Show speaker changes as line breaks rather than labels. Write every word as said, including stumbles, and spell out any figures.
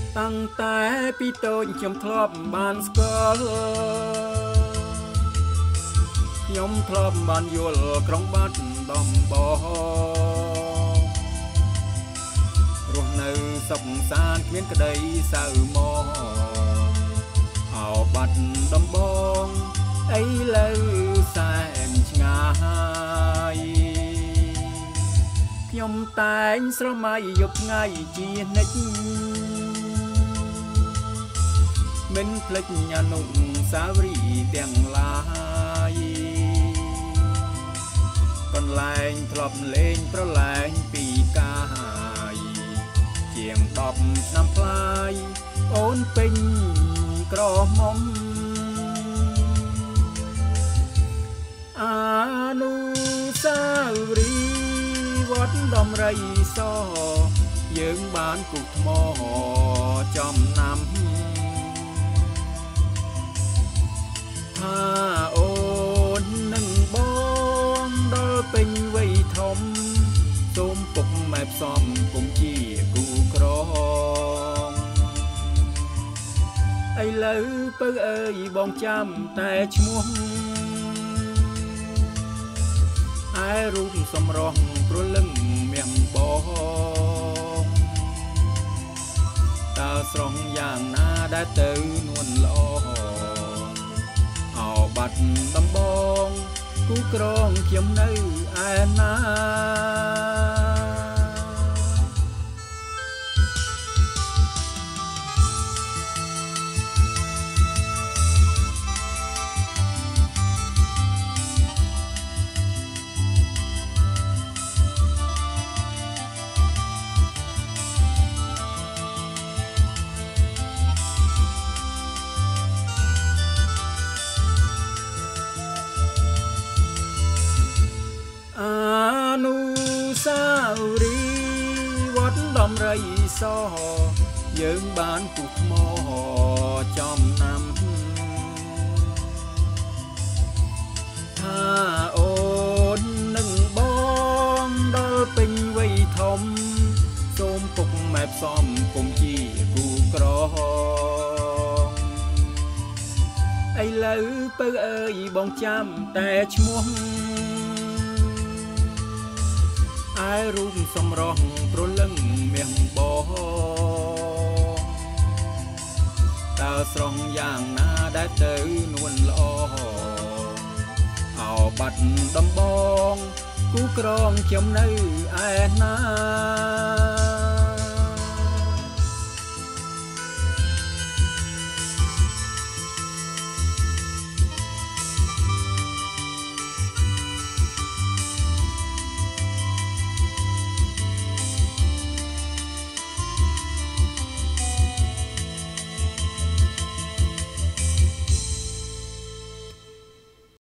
តាំងតែពីតូចខ្ញុំធ្លាប់បានស្គាល់ខ្ញុំធ្លាប់បានយល់ក្រុងបាត់ដំបងរស់នៅសុខសាន្តគ្មានក្តីសៅមកអោបាត់ដំបងអីលើសែនឆ្ងាយខ្ញុំតែងស្រមៃយប់ថ្ងៃជានិច្ចមិនភ្លេចអនុស្សាវរីយ៍ទាំងឡាយកន្លែងធ្លាប់លេងប្រឡែងពីកាយជាងដប់ឆ្នាំផ្លាយអូនពេញក្រមុំអនុស្សាវរីយ៍វត្តដំរីសយើងបានគូថ្មចំណាំថាអូននឹងបងដល់ពេញវ័យធំសូមពុកម៉ែផ្សំគុំជាគូក្រងឥឡូវពៅអើយបងចាំតែឈ្មោះឯរូបសម្រស់ព្រលឹងមៀងបងតើស្រស់យ៉ាងណាដែលទៅនួនល្អអោបាត់ដំបងគូក្រងខ្ញុំនៅឯណាអនុស្សាវរីយ៍វត្តដំរីសយើងបានពុះថ្មចំណាំថាអូននឹងបងដល់ពេញវ័យធំសូមពុកម៉ែផ្សំគុំជាគូក្រងឥឡូវពៅអើយបងចាំតែឈ្មោះឯរូបសម្រស់ព្រលឹងមៀងបងតើស្រស់យ៉ាងណាដែលទៅនួនល្អអោបាត់ដំបងគូក្រងខ្ញុំនៅឯណា